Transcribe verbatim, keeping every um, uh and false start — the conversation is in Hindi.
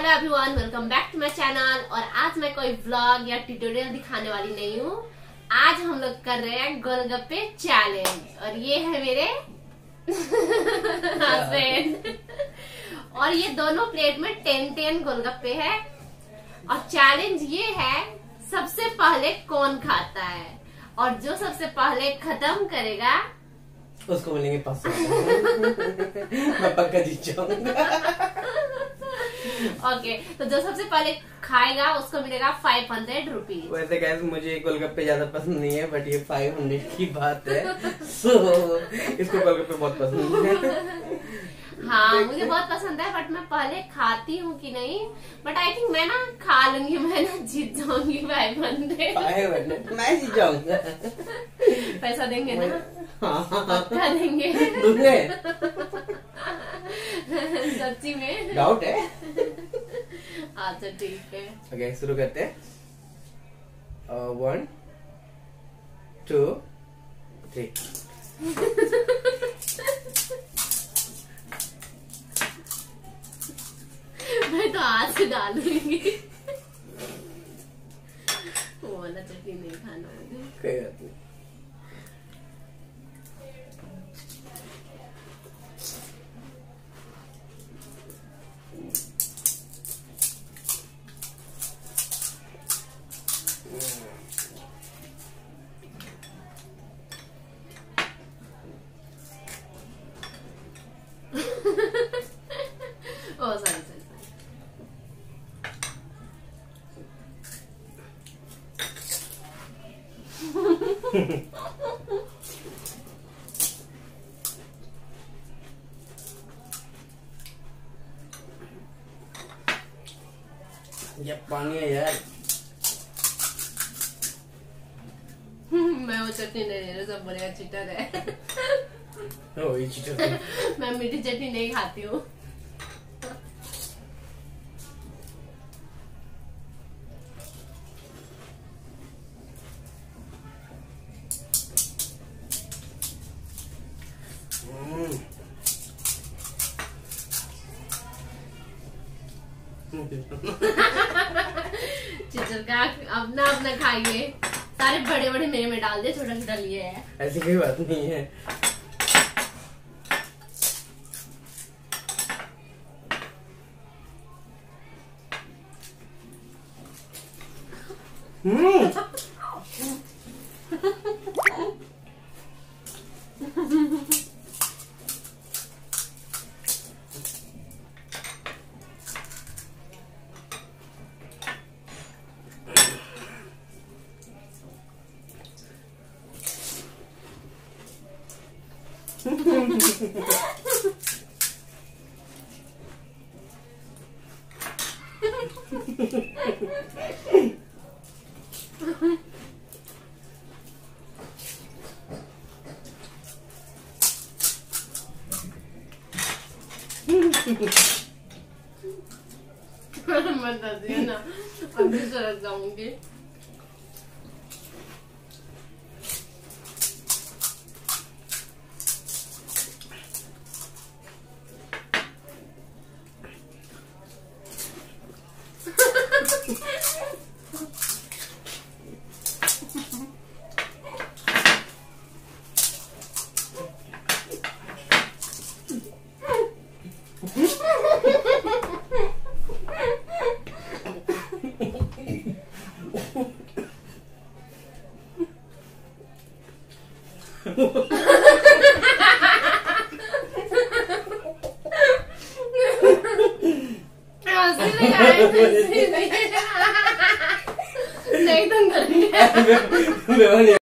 Hello everyone, welcome back to my channel. और आज मैं कोई व्लॉग या ट्यूटोरियल दिखाने वाली नहीं हूँ। आज हम लोग कर रहे हैं गोलगप्पे चैलेंज और ये है मेरे हस्बैंड। और ये दोनों प्लेट में टेन टेन गोलगप्पे है और चैलेंज ये है सबसे पहले कौन खाता है और जो सबसे पहले खत्म करेगा उसको मिलेंगे पाँच सौ। मैं पक्का जीत जाऊंगा। ओके, तो जो सबसे पहले खाएगा उसको मिलेगा फाइव हंड्रेड रुपीज। वैसे गाइस मुझे गोलगप्पे ज्यादा पसंद नहीं है, बट ये फाइव हंड्रेड की बात है। सो इसको गोलगप्पे बहुत पसंद है। हाँ मुझे बहुत पसंद है, बट मैं पहले खाती हूँ कि नहीं, बट आई थिंक मैं ना खा लूंगी, मैं ना जीत जाऊंगी फाइव हंड्रेड। फाइव हंड्रेड मैं जीत जाऊंगा। पैसा देंगे ना? हाँ पक्का देंगे। दूंगे। सच्ची में डाउट है। अच्छा ठीक है। ओके शुरू करते हैं। One two three. मैं तो हाथ से डालूंगी। वो वाला चटनी नहीं खाना मुझे। कोई बात नहीं। ओ सॉरी सॉरी ये पानी है यार। मैं वो चटनी नहीं ले रही, सब बढ़िया चिटर है। ओ ये चिटर। मैं मीठी चटनी नहीं खाती हूँ। चिटर का अपना अपना खाइए। सारे बड़े बड़े मेरे में डाल दिए, छोटा छोटा लिए है। ऐसी कोई बात नहीं है। हम्म मत दीजिए ना, अभी सड़क जाऊंगी। नहीं तुम करेंगे।